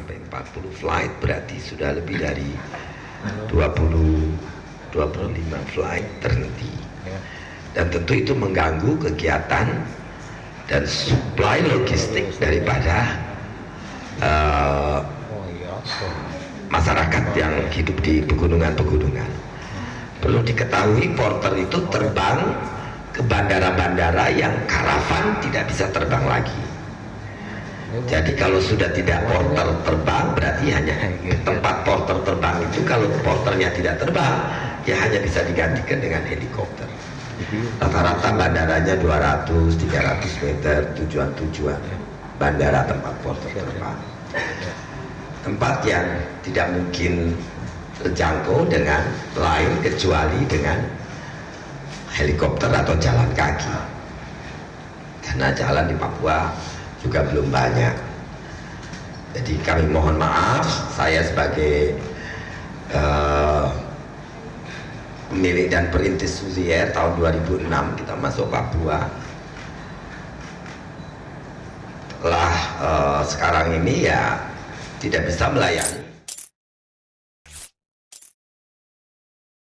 sampai 40 flight, berarti sudah lebih dari 25 flight terhenti. Dan tentu itu mengganggu kegiatan dan supply logistik daripada masyarakat yang hidup di pegunungan-pegunungan. Perlu diketahui porter itu terbang ke bandara-bandara yang karavan tidak bisa terbang lagi. Jadi kalau sudah tidak porter terbang, berarti hanya tempat porter terbang itu, kalau porternya tidak terbang, ya hanya bisa digantikan dengan helikopter. Rata-rata bandaranya 200-300 meter tujuan-tujuan bandara tempat porter terbang. Tempat yang tidak mungkin terjangkau dengan lain kecuali dengan helikopter atau jalan kaki, karena jalan di Papua juga belum banyak. Jadi kami mohon maaf, saya sebagai pemilik dan perintis Suzy Air tahun 2006 kita masuk Papua, telah sekarang ini ya tidak bisa melayani